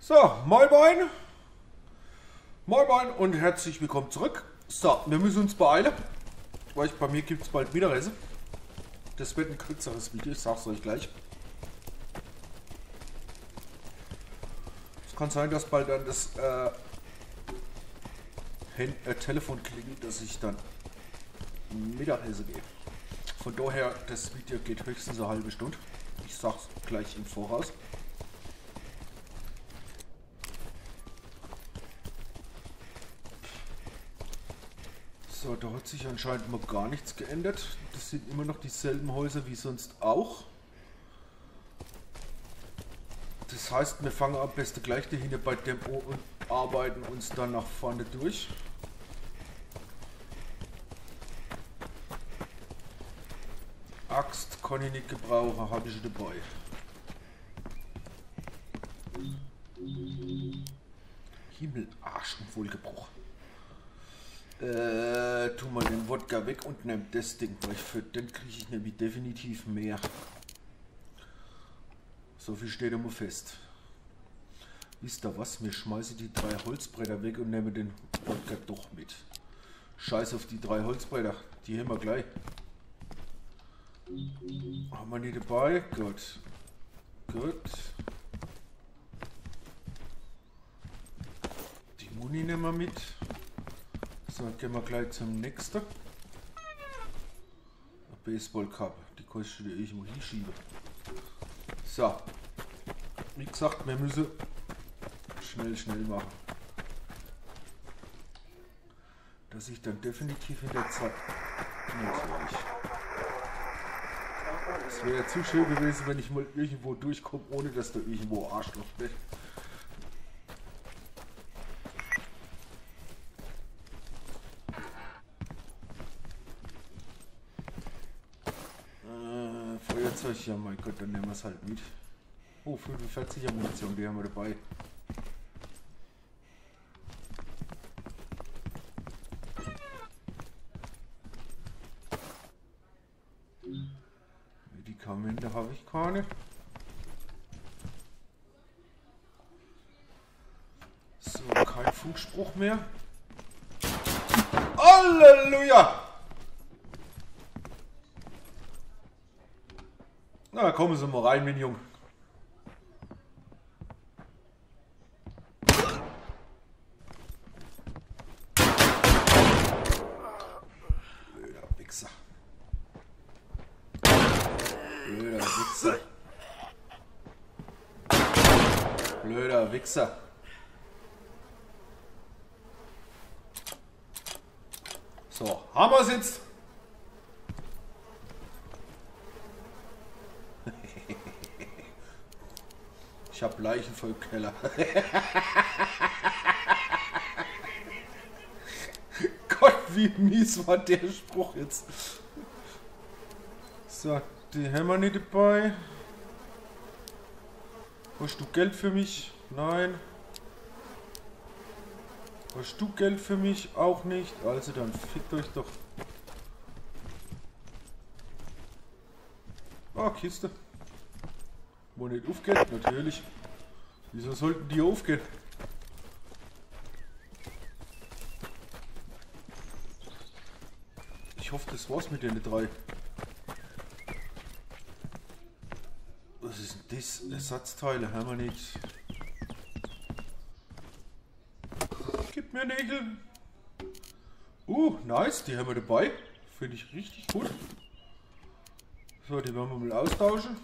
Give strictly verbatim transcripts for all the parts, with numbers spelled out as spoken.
So, moin moin. Moin moin und herzlich willkommen zurück. So, wir müssen uns beeilen, weil ich, bei mir gibt es bald Mittagessen. Das wird ein kürzeres Video, ich sag's euch gleich. Es kann sein, dass bald dann das äh, Hand, äh, Telefon klingelt, dass ich dann Mittagessen gehe. Von daher, das Video geht höchstens eine halbe Stunde. Ich sag's gleich im Voraus. So, da hat sich anscheinend mal gar nichts geändert. Das sind immer noch dieselben Häuser wie sonst auch. Das heißt, wir fangen am besten gleich dahinter bei dem O und arbeiten uns dann nach vorne durch. Axt kann ich nicht gebrauchen, habe ich dabei. Himmel, Arsch und Wohlgebruch. Äh, tu mal den Wodka weg und nimm das Ding, weil für den kriege ich nämlich definitiv mehr. So viel steht immer fest. Wisst ihr was? Wir schmeißen die drei Holzbretter weg und nehmen den Wodka doch mit. Scheiß auf die drei Holzbretter, die haben wir gleich. Haben wir die dabei? Gut. Gut. Die Muni nehmen wir mit. So, gehen wir gleich zum nächsten. Eine Baseballkappe, die kannst du dir irgendwo hinschieben. So, wie gesagt, wir müssen schnell, schnell machen. Dass ich dann definitiv in der Zeit... Natürlich. Es wäre ja zu schön gewesen, wenn ich mal irgendwo durchkomme, ohne dass da irgendwo Arschloch steht. Ja, mein Gott, dann nehmen wir es halt mit. Oh, fünfundvierziger Munition, die haben wir dabei. Medikamente habe ich keine. So, kein Funkspruch mehr. Halleluja! Na, kommen Sie mal rein, mein Junge. Blöder Wichser. Blöder Wichser. Blöder Wichser. So, haben wir es jetzt. Ich hab Leichen voll Keller. Gott, wie mies war der Spruch jetzt. So, die haben wir nicht dabei. Hast du Geld für mich? Nein. Hast du Geld für mich? Auch nicht. Also dann fickt euch doch. Ah, Kiste. Wo nicht aufgeht? Natürlich. Wieso sollten die aufgehen? Ich hoffe, das war's mit den drei. Was ist denn das? Ersatzteile haben wir nicht. Gib mir Nägel. Uh, nice, die haben wir dabei. Finde ich richtig gut. So, die werden wir mal austauschen.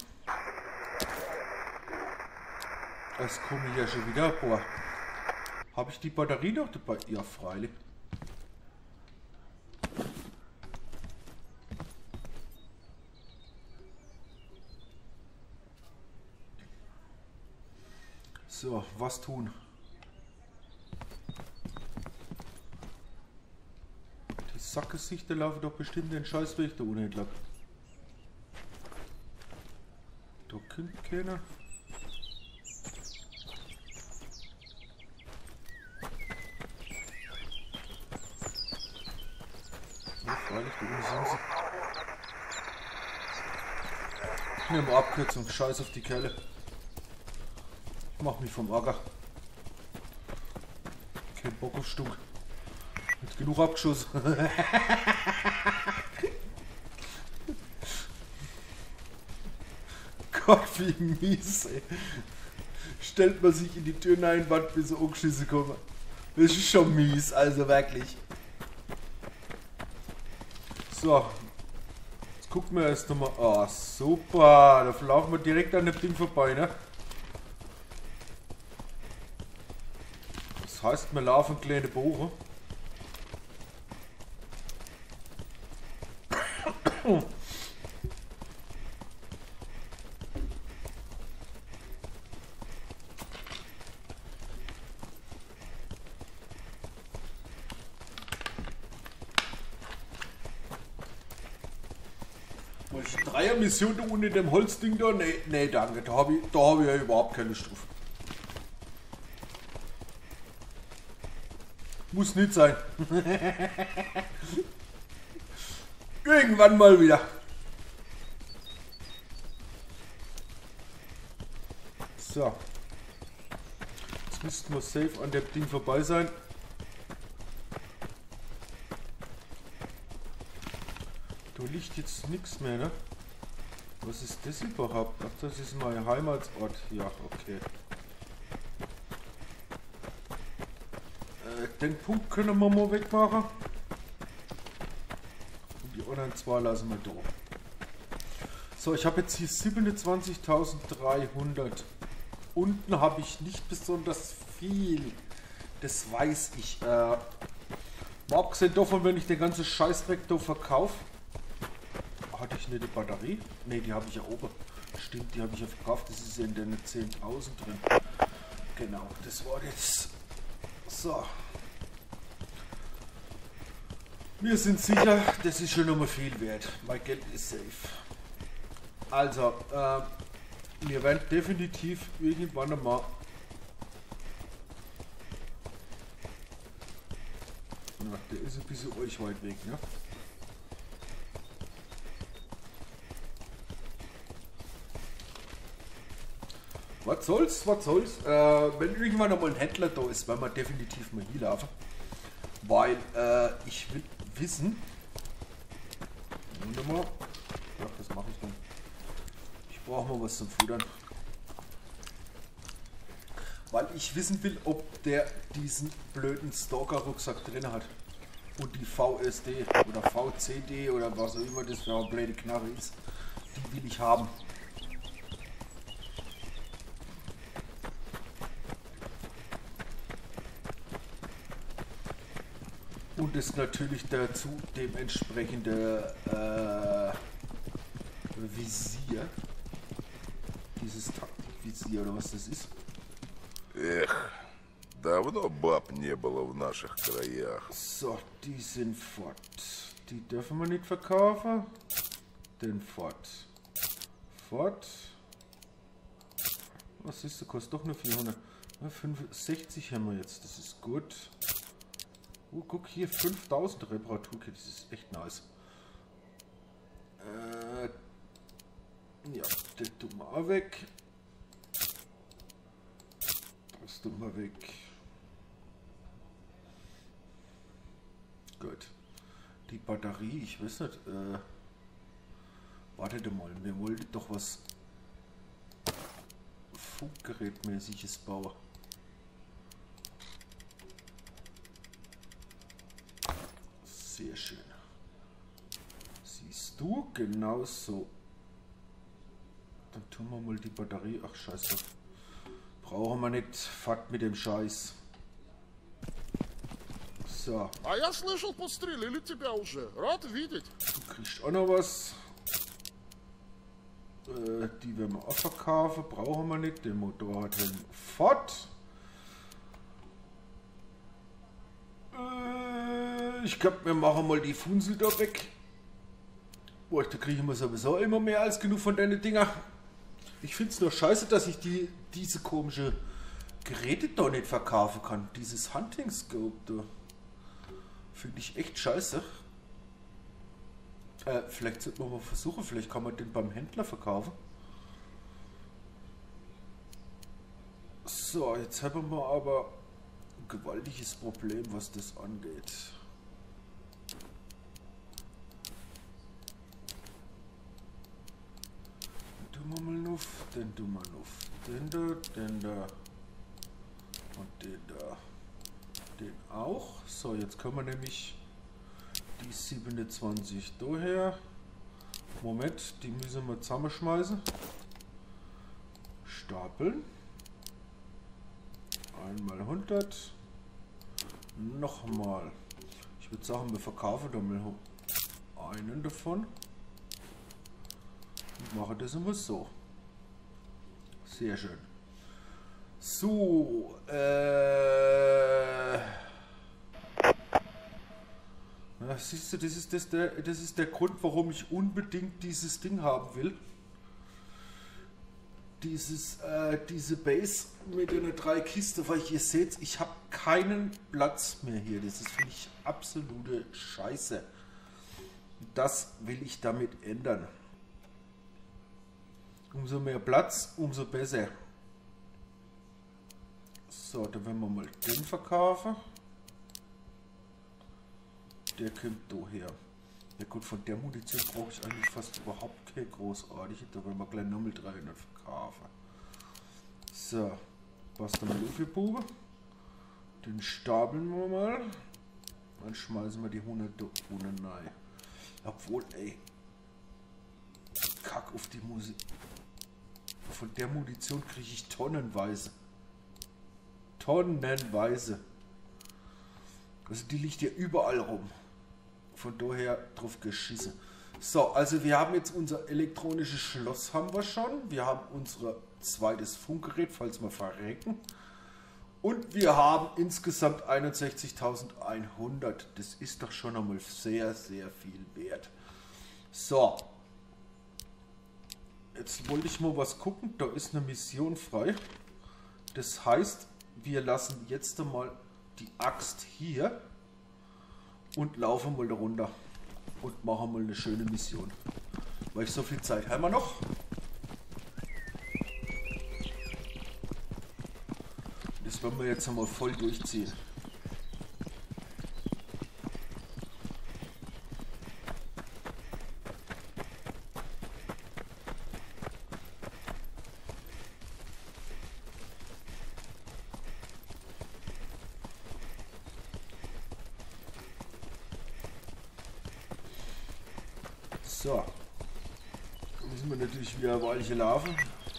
Das komme ich ja schon wieder vor. Habe ich die Batterie noch dabei? Ja, freilich. So, was tun? Die Sackgesichter laufen doch bestimmt den Scheißweg da unten entlang. Da kommt keiner. Freilich, die sind sie. Ich nehme Abkürzung, scheiß auf die Kerle. Ich mach mich vom Acker. Kein Bock auf Stunk. Nicht genug abgeschossen. Gott, wie mies, ey. Stellt man sich in die Tür rein, wartet bis so angeschissen kommen. Das ist schon mies, also wirklich. So. Jetzt gucken wir erst nochmal. Ah, oh, super. Da laufen wir direkt an dem Ding vorbei, ne? Das heißt, wir laufen kleine Bogen. Dreier-Mission da unten in dem Holzding da? Nee, nee, danke. Da habe ich, da hab ich ja überhaupt keine Lust drauf. Muss nicht sein. Irgendwann mal wieder. So. Jetzt müssten wir safe an dem Ding vorbei sein. Da liegt jetzt nichts mehr, ne? Was ist das überhaupt? Ach, das ist mein Heimatsort. Ja, okay. Äh, den Punkt können wir mal wegmachen. Und die anderen zwei lassen wir da. So, ich habe jetzt hier siebenundzwanzigtausenddreihundert. Unten habe ich nicht besonders viel. Das weiß ich. Äh, mal abgesehen davon, wenn ich den ganzen Scheißdreck da verkaufe. Hatte ich nicht die Batterie? Ne, die habe ich ja oben. Stimmt, die habe ich ja verkauft. Das ist ja in den zehntausend drin. Genau, das war jetzt. So. Wir sind sicher, das ist schon nochmal viel wert. Mein Geld ist safe. Also, äh, wir werden definitiv irgendwann einmal. Na, der ist ein bisschen euch weit weg, ne? Was soll's, was soll's. Äh, wenn irgendwann noch mal ein Händler da ist, werden wir definitiv mal hier laufen. Weil äh, ich will wissen. Warte mal. Ja, was mache ich denn? Ich brauche mal was zum Futtern. Weil ich wissen will, ob der diesen blöden Stalker-Rucksack drin hat. Und die V S D oder V C D oder was auch immer das für eine blöde Knarre ist. Die will ich haben. Und ist natürlich dazu dementsprechende äh, Visier. Dieses Taktikvisier oder was das ist. Эх, давно баб не было в наших краях. So, die sind fort. Die dürfen wir nicht verkaufen. Den fort. Fort. Was ist, der kostet doch nur vierhundert. Ja, fünfundsechzig haben wir jetzt, das ist gut. Oh, guck hier, fünftausend Reparaturkit, das ist echt nice. Äh, ja, den tun wir auch weg. Das tun wir weg. Gut. Die Batterie, ich weiß nicht, äh, wartet mal, wir wollten doch was Funkgerätmäßiges bauen. Sehr schön. Siehst du, genau so. Dann tun wir mal die Batterie. Ach scheiße. Brauchen wir nicht. Fahrt mit dem Scheiß. So. А я слышал, подстрелили тебя уже. Рад видеть. Du kriegst auch noch was. Äh, die werden wir auch verkaufen. Brauchen wir nicht. Den Motorrad fort. Ich glaube, wir machen mal die Funsel da weg. Boah, da kriegen wir sowieso immer mehr als genug von deinen Dinger. Ich finde es nur scheiße, dass ich die, diese komische Geräte da nicht verkaufen kann. Dieses Hunting Scope da. Finde ich echt scheiße. Äh, vielleicht sollten wir mal versuchen, vielleicht kann man den beim Händler verkaufen. So, jetzt haben wir aber gewaltiges Problem, was das angeht. Den tun wir mal nuff, den tun wir nuff. Den da, den da und den da. Den auch. So, jetzt können wir nämlich die siebenundzwanzig daher. Moment, die müssen wir zusammenschmeißen. Stapeln. Einmal hundert. Nochmal. Ich würde sagen, wir verkaufen da mal einen davon. Und machen das immer so. Sehr schön. So, äh... ja, siehst du, das ist, das, der, das ist der Grund, warum ich unbedingt dieses Ding haben will. Dieses, äh, diese Base mit den drei Kisten, weil ihr seht, ich habe keinen Platz mehr hier. Das ist für mich absolute Scheiße. Das will ich damit ändern. Umso mehr Platz, umso besser. So, dann werden wir mal den verkaufen. Der kommt daher. Ja gut, von der Munition brauche ich eigentlich fast überhaupt keine großartige. Da werden wir gleich nochmal dreihundert verkaufen. So, passt mal auf, ihr Bube. Den stapeln wir mal. Dann schmeißen wir die hundert da unten rein. Obwohl, ey. Kack auf die Musik. Von der Munition kriege ich tonnenweise. Tonnenweise. Also die liegt ja überall rum. Von daher drauf geschissen. So, also wir haben jetzt unser elektronisches Schloss haben wir schon. Wir haben unser zweites Funkgerät, falls wir verrecken. Und wir haben insgesamt einundsechzigtausendeinhundert. Das ist doch schon einmal sehr, sehr viel wert. So. Jetzt wollte ich mal was gucken. Da ist eine Mission frei. Das heißt, wir lassen jetzt einmal die Axt hier und laufen mal da runter und machen mal eine schöne Mission. Weil ich so viel Zeit haben wir noch. Das werden wir jetzt einmal voll durchziehen. So, da müssen wir natürlich wieder eine Weile laufen.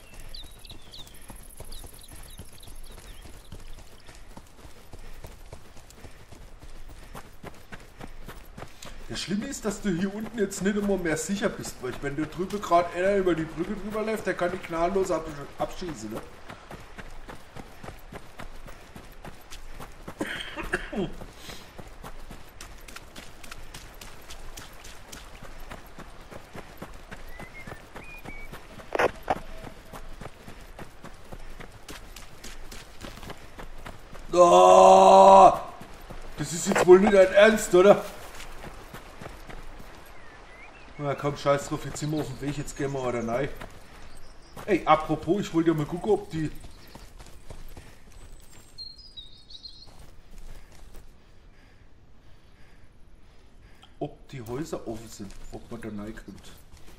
Das Schlimme ist, dass du hier unten jetzt nicht immer mehr sicher bist, weil wenn du drüber gerade einer über die Brücke drüber läuft, der kann die knalllos ab abschießen, ne? Oh, das ist jetzt wohl nicht dein Ernst, oder? Na komm, scheiß drauf, jetzt sind wir auf dem Weg, jetzt gehen wir oder nein. Ey, apropos, ich wollte ja mal gucken, ob die... Ob die Häuser offen sind, ob man da rein kommt.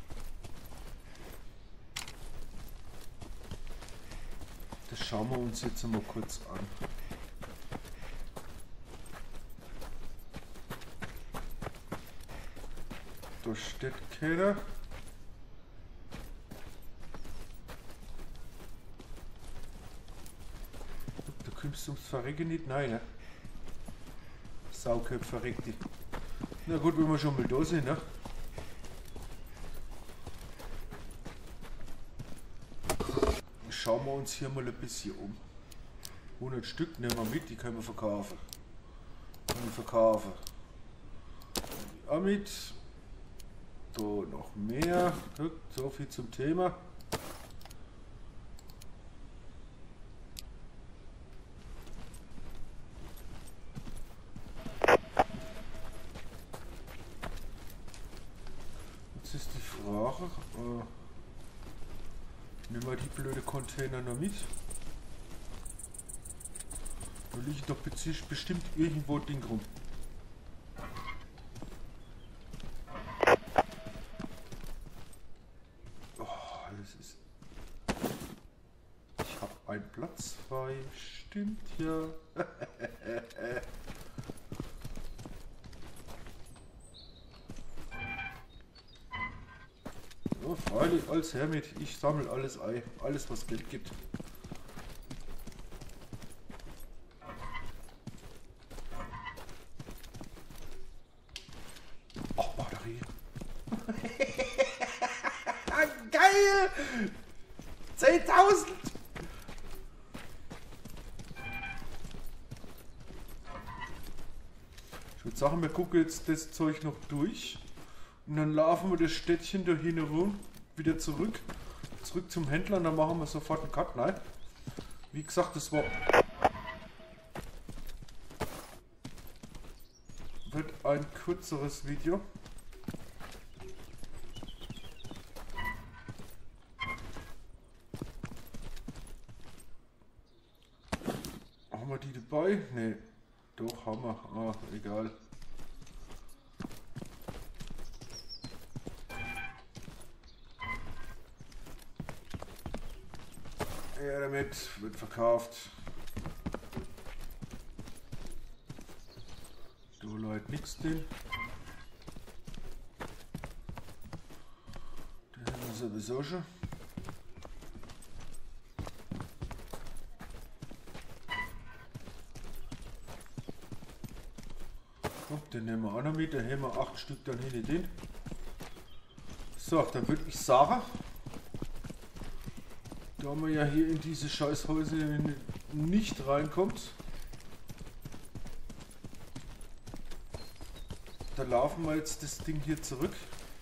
Das schauen wir uns jetzt mal kurz an. Da steht keiner. Du kommst ums Verrecken nicht? Nein, ne? Sauköpfe verreckt die. Na gut, wenn wir schon mal da sind, ne? Schauen wir uns hier mal ein bisschen um. hundert Stück nehmen wir mit, die können wir verkaufen. Können wir verkaufen. Auch mit. Da noch mehr. Guck, so viel zum Thema. Jetzt ist die Frage, äh, nehmen wir die blöde Container noch mit? Da liegt doch bestimmt irgendwo Ding rum. Oh, das ist... Ich habe einen Platz frei. Stimmt ja. Ja, freilich, als Hermit. Ich sammle alles ein. Alles, was Geld gibt. Ach, Batterie. Geil! zehntausend! Ich würde sagen, wir gucken jetzt das Zeug noch durch. Und dann laufen wir das Städtchen da hin rum, wieder zurück. Zurück zum Händler und dann machen wir sofort einen Cut. Nein. Wie gesagt, das war... wird ein kürzeres Video. Haben wir die dabei? Ne. Doch, haben wir. Ah, egal. Ja, damit wird verkauft. Du Leute, nix den. Den haben wir sowieso schon. Den nehmen wir auch noch mit, da haben wir acht Stück dann hinter den. So, dann würde ich sagen, da man ja hier in diese Scheißhäuser nicht reinkommt, da laufen wir jetzt das Ding hier zurück.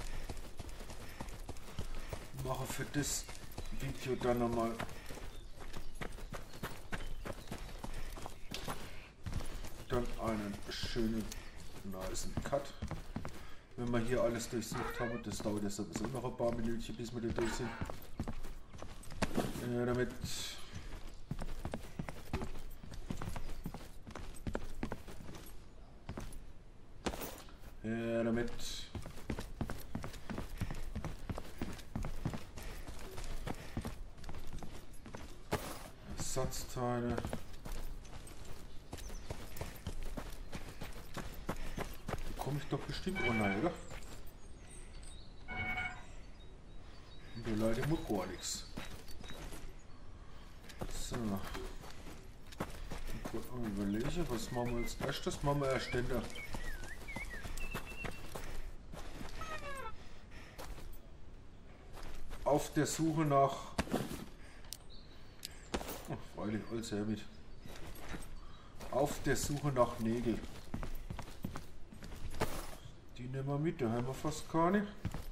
Mache für das Video dann nochmal dann einen schönen nice Cut. Wenn wir hier alles durchsucht haben, das dauert ja sowieso noch ein paar Minuten, bis wir da durch sind. Ja, damit ja, damit Ersatzteile. Komme ich doch bestimmt online, oder? Und der Leute muss gar nichts. So. Überlege, was machen wir als erstes? Machen wir erst Ständer. Auf der Suche nach. Oh, freilich, alles her mit. Auf der Suche nach Nägel. Die nehmen wir mit, da haben wir fast keine.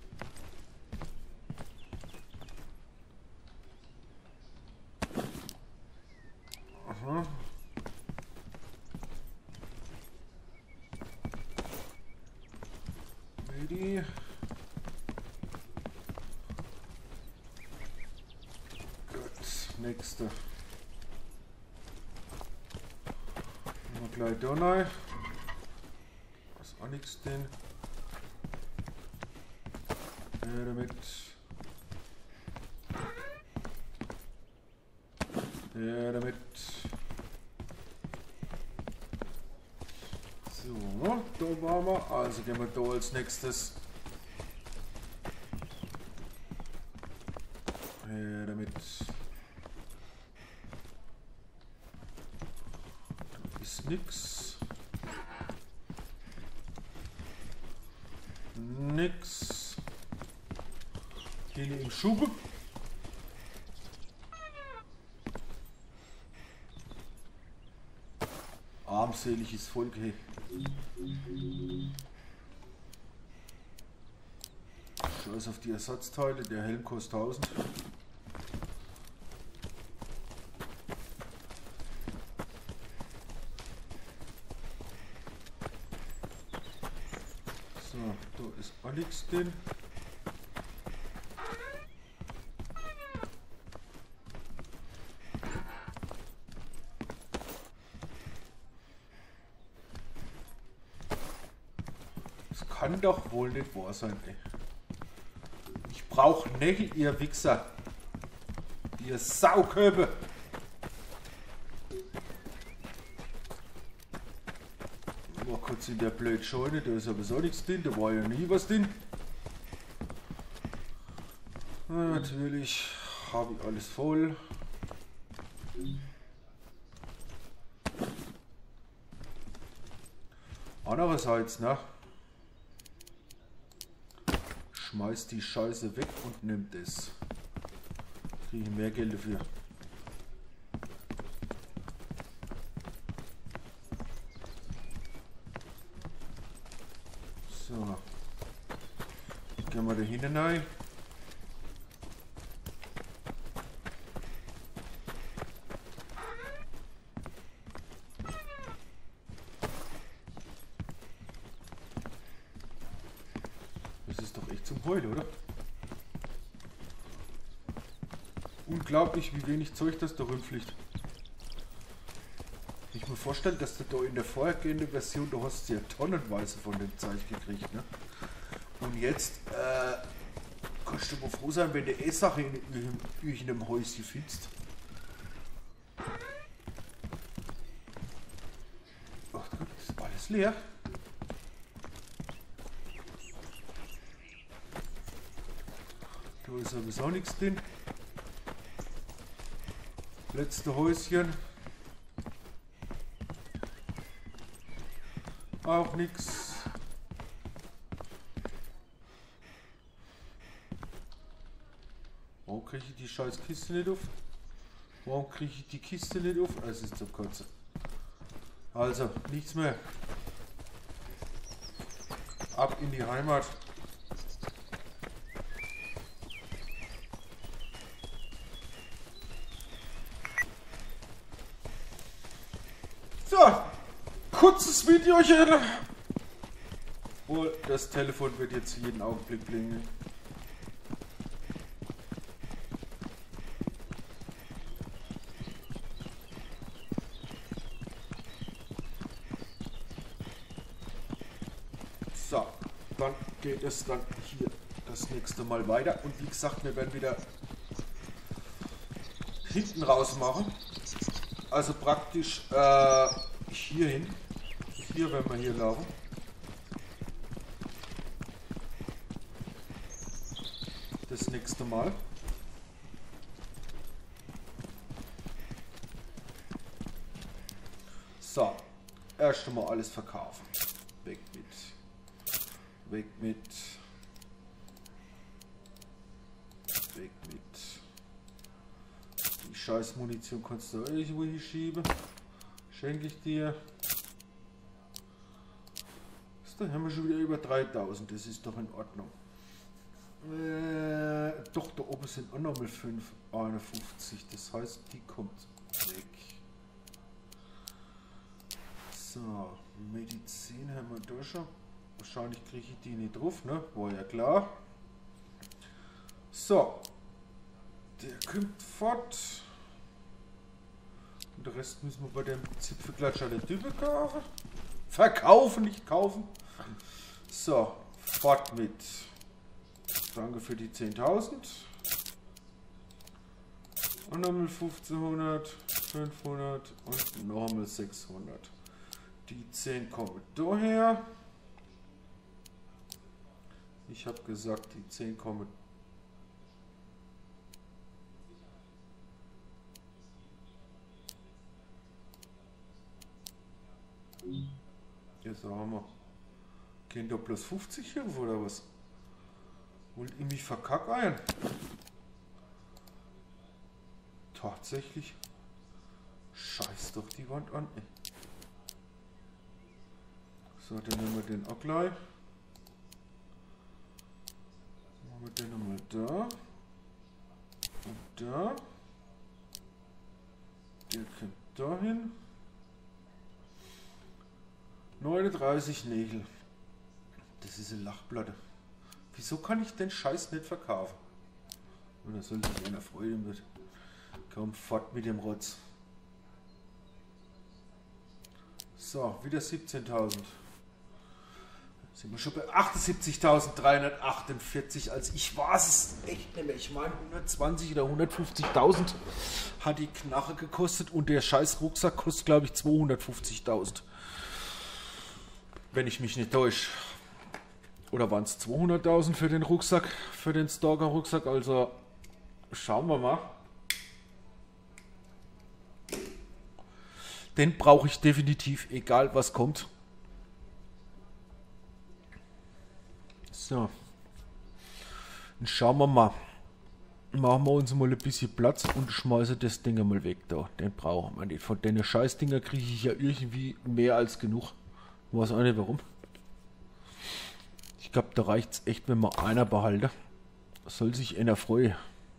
Aha. Medi. Gut, nächste. Nehmen wir gleich da rein. Was auch nichts denn. Ja, damit. Ja, damit. So, da waren wir. Also gehen wir da als nächstes. Ja, damit. Da ist nix. Nix. Hier im Schub. Armseliges Volk, hey. Scheiß auf die Ersatzteile, der Helm kostet tausend. So, da ist Alex drin. kann doch wohl nicht wahr sein, ey. Ich brauche Nägel, ihr Wichser. Ihr Sauköpfe. Mal kurz in der blöd Scheune, da ist aber so nichts drin, da war ja nie was drin. Na, natürlich habe ich alles voll. Andererseits, ne? Schmeißt die Scheiße weg und nimmt es. Kriege ich mehr Geld dafür. So. Gehen wir da hinten rein. Das ist doch echt zum Heulen, oder? Unglaublich, wie wenig Zeug das da rumfliegt. Ich mir vorstellen, dass du da in der vorhergehenden Version, du hast ja tonnenweise von dem Zeug gekriegt, ne? Und jetzt äh, kannst du mal froh sein, wenn du eh Sache in, in, in einem Häuschen findest. Ach, das ist alles leer. Da ist sowieso nichts drin. Letzte Häuschen. Auch nichts. Warum kriege ich die scheiß Kiste nicht auf? Warum kriege ich die Kiste nicht auf? Es ist zum Kotzen. Also, nichts mehr. Ab in die Heimat. So, kurzes Videochen. Oh, das Telefon wird jetzt jeden Augenblick blinken. So, dann geht es dann hier das nächste Mal weiter. Und wie gesagt, wir werden wieder hinten raus machen. Also praktisch äh, hier hin. Hier werden wir hier laufen. Das nächste Mal. So, erst einmal alles verkaufen. Weg mit. Weg mit. Weg mit. Die scheiß Munition kannst du irgendwo hier schieben. Schenke ich dir. Da haben wir schon wieder über dreitausend. Das ist doch in Ordnung. Äh, doch, da oben sind auch nochmal fünf einundfünfzig. Das heißt, die kommt weg. So, Medizin haben wir da schon. Wahrscheinlich kriege ich die nicht drauf, ne? War ja klar. So. Der kommt fort. Und den Rest müssen wir bei dem Zipfelklatscher der Typen kaufen. Verkaufen, nicht kaufen. So, fort mit. Danke für die zehntausend. Und nochmal fünfzehnhundert, fünfhundert und nochmal sechshundert. Die zehn kommen daher. Ich habe gesagt, die zehn kommen. Jetzt haben wir. Gehen da plus fünfzig hier oder was? Wollt ihr mich verkacken? Tatsächlich. Scheiß doch die Wand an. Ey. So, dann nehmen wir den auch gleich. Machen wir den nochmal da. Und da. Der kommt dahin. neununddreißig Nägel. Das ist eine Lachplatte. Wieso kann ich den Scheiß nicht verkaufen? Und da soll sich einer freuen mit. Komm fort mit dem Rotz. So, wieder siebzehntausend. Sind wir schon bei achtundsiebzigtausenddreihundertachtundvierzig. Also ich weiß es echt nicht mehr. Ich meine hundertzwanzig oder hundertfünfzigtausend hat die Knarre gekostet und der scheiß Rucksack kostet glaube ich zweihundertfünfzigtausend. Wenn ich mich nicht täusche. Oder waren es zweihunderttausend für den Rucksack, für den Stalker-Rucksack? Also schauen wir mal. Den brauche ich definitiv, egal was kommt. So. Dann schauen wir mal. Machen wir uns mal ein bisschen Platz und schmeißen das Ding mal weg da. Den brauchen wir nicht. Von den Scheißdinger kriege ich ja irgendwie mehr als genug. Ich weiß auch nicht warum. Ich glaube, da reicht es echt, wenn man einer behalte. Soll sich einer freuen.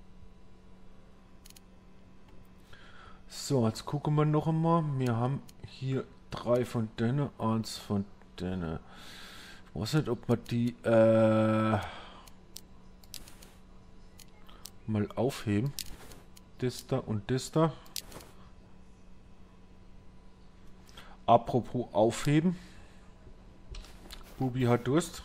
So, jetzt gucken wir noch einmal. Wir haben hier drei von denen, eins von denen. Ich weiß nicht, ob man die äh, mal aufheben. Das da und das da. Apropos aufheben. Bubi hat Durst.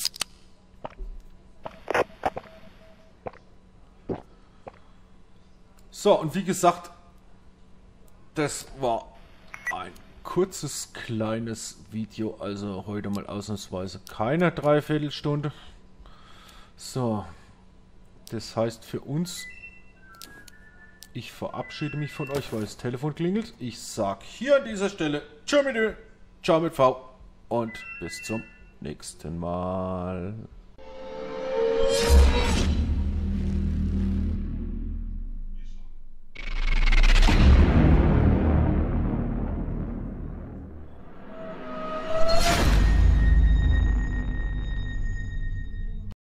So, und wie gesagt, das war ein kurzes, kleines Video, also heute mal ausnahmsweise keine Dreiviertelstunde. So, das heißt für uns, ich verabschiede mich von euch, weil das Telefon klingelt. Ich sage hier an dieser Stelle Tschö mit Ö, Ciao mit V und bis zum nächsten Mal.